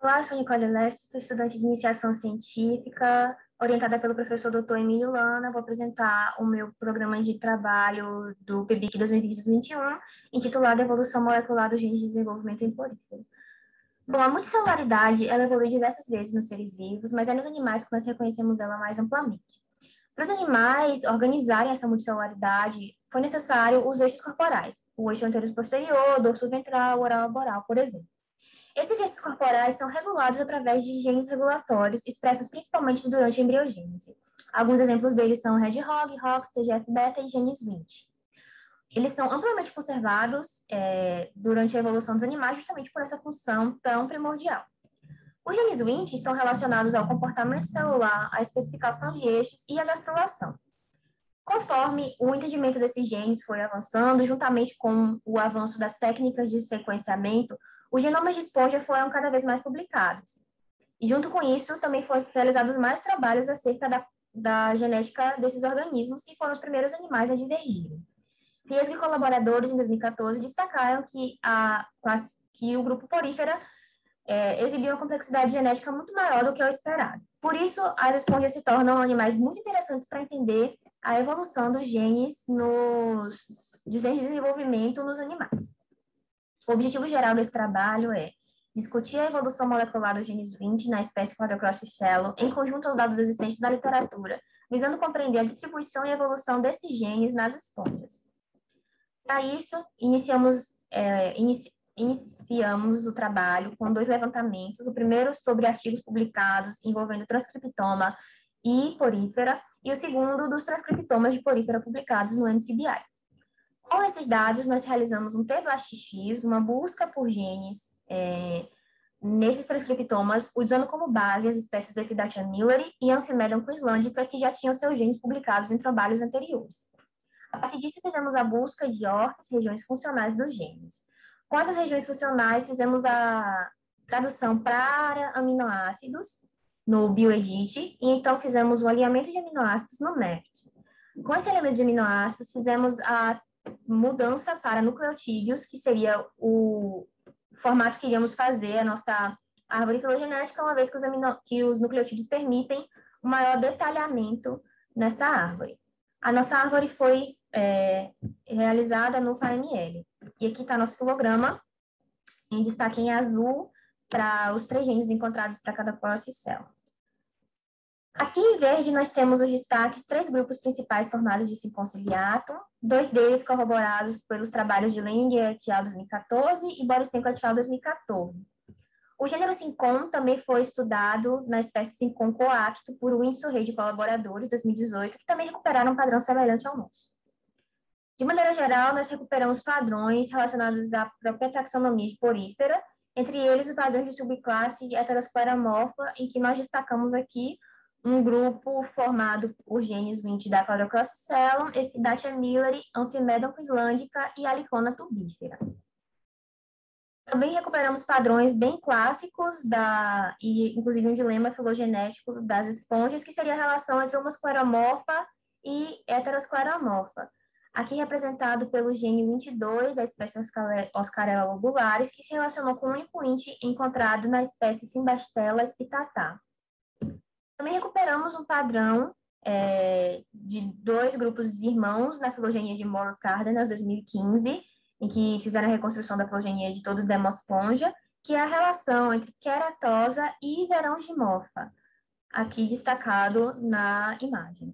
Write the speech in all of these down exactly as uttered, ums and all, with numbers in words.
Olá, sou Nicole Leste, sou estudante de iniciação científica, orientada pelo professor doutor Emílio Lana. Vou apresentar o meu programa de trabalho do P B I C dois mil e vinte a dois mil e vinte e um, intitulado Evolução Molecular dos Genes de Desenvolvimento em Porífero. Bom, a multicelularidade, ela evolui diversas vezes nos seres vivos, mas é nos animais que nós reconhecemos ela mais amplamente. Para os animais organizarem essa multicelularidade, foi necessário os eixos corporais, o eixo anterior-posterior, dorso ventral, oral-laboral, por exemplo. Esses eixos corporais são regulados através de genes regulatórios, expressos principalmente durante a embriogênese. Alguns exemplos deles são Hedgehog, Hox, T G F beta e genes vinte. Eles são amplamente conservados é, durante a evolução dos animais, justamente por essa função tão primordial. Os genes vinte estão relacionados ao comportamento celular, à especificação de eixos e à gastrulação. Conforme o entendimento desses genes foi avançando, juntamente com o avanço das técnicas de sequenciamento, os genomas de esponja foram cada vez mais publicados. E, junto com isso, também foram realizados mais trabalhos acerca da, da genética desses organismos, que foram os primeiros animais a divergirem. Riesgo e colaboradores, em dois mil e quatorze, destacaram que, a, que o grupo Porífera é, exibia uma complexidade genética muito maior do que o esperado. Por isso, as esponjas se tornam animais muito interessantes para entender a evolução dos genes, nos, dos genes de desenvolvimento nos animais. O objetivo geral desse trabalho é discutir a evolução molecular dos genes vinte na espécie Quadrocrosticelo, em conjunto aos dados existentes da literatura, visando compreender a distribuição e evolução desses genes nas esponjas. Para isso, iniciamos, é, inici, iniciamos o trabalho com dois levantamentos, o primeiro sobre artigos publicados envolvendo transcriptoma e porífera, e o segundo dos transcriptomas de porífera publicados no N C B I. Com esses dados, nós realizamos um T-Blast X, uma busca por genes é, nesses transcriptomas, usando como base as espécies Epidacia milleri e Amphimedon queenslandica, que já tinham seus genes publicados em trabalhos anteriores. A partir disso, fizemos a busca de órfãos, regiões funcionais dos genes. Com essas regiões funcionais, fizemos a tradução para aminoácidos no Bioedit, e então fizemos o alinhamento de aminoácidos no N E F T. Com esse alinhamento de aminoácidos, fizemos a mudança para nucleotídeos, que seria o formato que iríamos fazer a nossa árvore filogenética, uma vez que os, amino... que os nucleotídeos permitem um maior detalhamento nessa árvore. A nossa árvore foi é, realizada no F A M L. E aqui está nosso filograma, em destaque em azul, para os três genes encontrados para cada porcicelo. Aqui em verde, nós temos os destaques, três grupos principais formados de Synconciliatum, dois deles corroborados pelos trabalhos de Leng et al. dois mil e quatorze e Borisenko et al. dois mil e quatorze. O gênero Syncon também foi estudado na espécie Syncon coacto por Winston Reid e colaboradores, dois mil e dezoito, que também recuperaram um padrão semelhante ao nosso. De maneira geral, nós recuperamos padrões relacionados à própria taxonomia de porífera, entre eles o padrão de subclasse de heteroscleramorfa, em que nós destacamos aqui um grupo formado por genes vinte da Quadrocrosticellum, Epidacia milleri, Amphimedon queenslandica e Alicona tubífera. Também recuperamos padrões bem clássicos, da, e inclusive um dilema filogenético das esponjas, que seria a relação entre homoscleromorfa e heteroscleromorfa, aqui representado pelo gene vinte e dois da espécie Oscarella lobularis, que se relacionou com o único índice encontrado na espécie Symbastella spitata. Também recuperamos um padrão é, de dois grupos de irmãos na filogenia de Moro Cárdenas, dois mil e quinze, em que fizeram a reconstrução da filogenia de todo o Demosponja, que é a relação entre queratosa e verongimorfa, aqui destacado na imagem.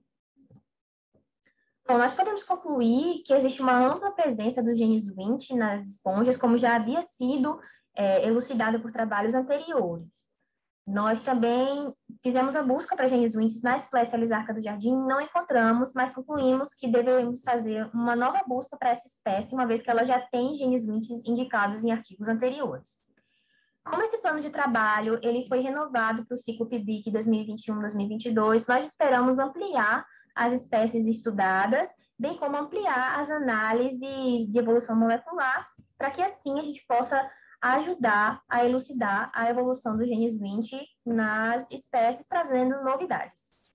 Bom, nós podemos concluir que existe uma ampla presença dos genes vinte nas esponjas, como já havia sido é, elucidado por trabalhos anteriores. Nós também fizemos a busca para genes vinte na espécie Alisarca do Jardim, não encontramos, mas concluímos que devemos fazer uma nova busca para essa espécie, uma vez que ela já tem genes vinte indicados em artigos anteriores. Como esse plano de trabalho ele foi renovado para o ciclo P B I C dois mil e vinte e um a dois mil e vinte e dois, nós esperamos ampliar as espécies estudadas, bem como ampliar as análises de evolução molecular, para que assim a gente possa ajudar a elucidar a evolução dos genes vinte nas espécies, trazendo novidades.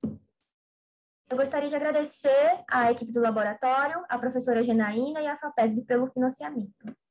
Eu gostaria de agradecer à equipe do laboratório, a professora Genaína e a FAPESB pelo financiamento.